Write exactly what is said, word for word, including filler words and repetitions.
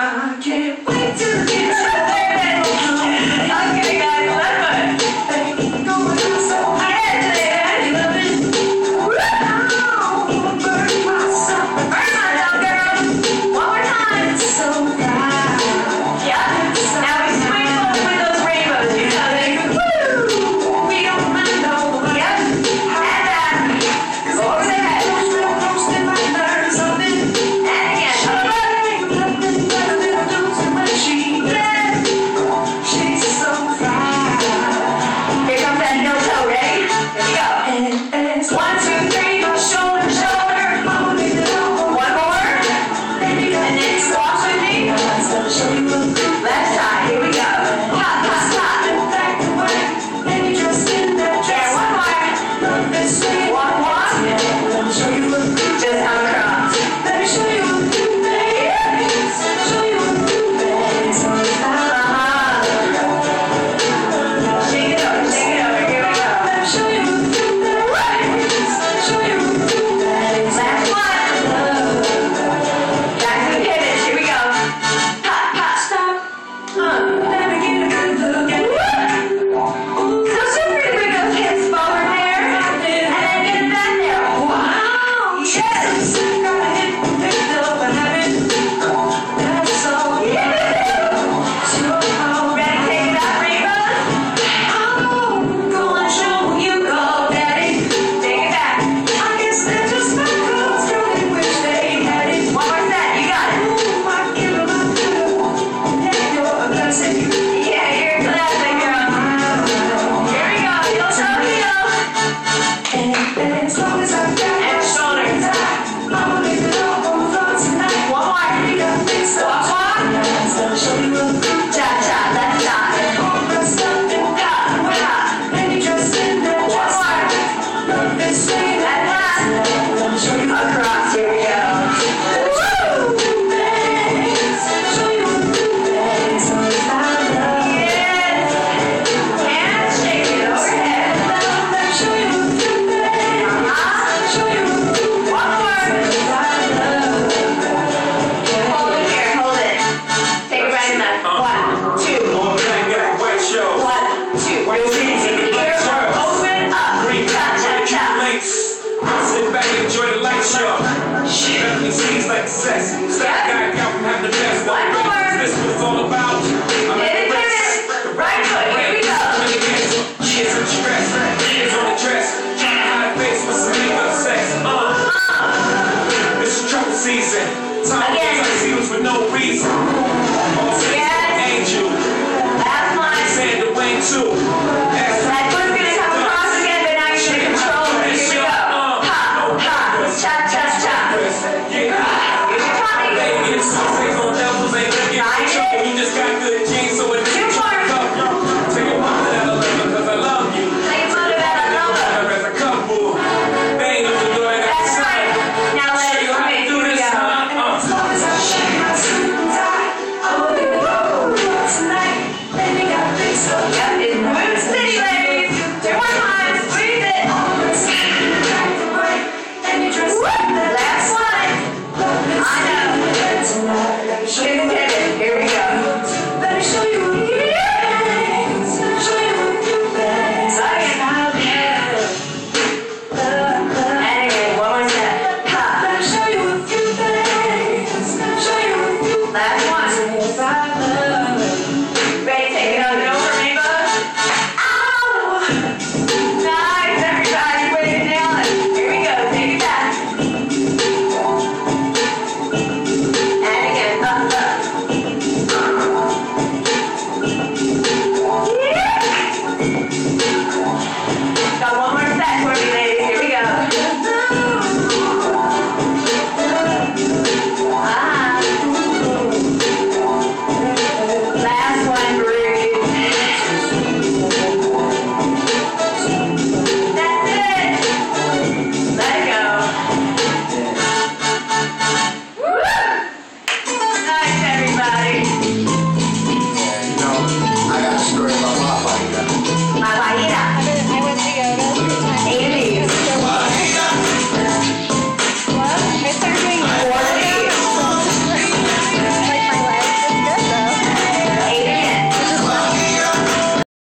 I can't wait to get you there. Okay, guys, that's good. Going so high today, you love it. I'll burn myself. Burn myself, girl. One more time. It's so bright. Yep. Now we sprinkle with those rainbows. You know they woo. We don't mind no. Yep. And that. Over the head. Roasting my nerves up in. And again. She's so fine. Here comes that no toe, ready? Here we go. And it's one, two, three, shoulder, shoulder. One more. And then squash with me. Left side, here we go. Pop, pop, pop. And you just in that dress. One more. One more. Just come across. Let me show you a few things. Show you a few things. Shake it over, shake it over, here we go. Let me show you a few things. Show you a few things. Last one. Back to the pivots, here we go. Pop, pop, stop. Uh, let me get a good look at it. So super to bring those hips forward there. And then get it back there. Wow. Yes. Gotta hit the lift up and have it. That's all. So, ready to take it up, rainbows? I'm gonna show you go, daddy. Take it back. I guess they're just my girls, girl, they wish they had it. One more set, you got it. Ooh, I give them a good. Yeah, you're a blessing. Yeah, you're a blessing, girl. Here we go, heel, toe, heel. And as long as I've got and shoulders. I'ma leave it all on the floor tonight. One more. We got things to walk, walk. Gonna show you a good cha cha, left side. All dressed up in hot, hot. And you dressed in that dress. One more. Love this thing that lasts. Gonna show you across. Here we go. Woo! Things. Show you a few things. So it's not love. Yeah. And shake it overhead. Let me show you a few things. Uh-huh. Show you a few things. One more. Hold it here, hold it. Take it right in that. One, two. All black got a white show. One, two. White tees in the black shirts. Open up. Green Cha cha cotton, cha. links. Sit back and enjoy the light show. Beverly seems like sex. Stop guy out from having the best. One more. This was all about. I'm Pivot, at the rest. pivot. Right foot, here we go. Kids in the dress. Kids on the dress. Trying to hide face with some illegal sex. Uh. This is trouble season. Time Again. to seals for no reason. All sex Yes. angel. Last one. Sand the wing too. Ask That foot's gonna come across again, but now you're gonna control it. Here we go. Pop, pop. Cha cha cha. yeah. Here's your tummy. Baby, it's so safe on levels, ain't looking for trouble. You just got good genes, so it Two doesn't more. cup you. Take your mama that I love her, cause I love you. Take a photo of that number. As a couple, they ain't looking good at the That's right. time. Now let Show it you how to swing. do Here we this, go. huh? Uh. As long as I shake my suit and tie, I'ma leave it all tonight. Baby got things so yep, it's Moon City, ladies. Two more times. Squeeze it. All dressed up in black and white, and you dressed up in that last one. I know. Show you a pivot. Here we go. Let me show you a few things. Show you a few things. Again. Anyway, one more step. Pop. Let me show you a few things. Show you a few things. Last one. Ready, take it over and over, rainbow. Ow! Nice, everybody, way to nail it. Here we go, take it back. And again, up, up. Yeah! Got one more set for me, ladies. Here we go. Ah. Last one, breathe. That's it. Let it go. Woo! Nice, everybody. You know, I got a story about my bike. La Bahia.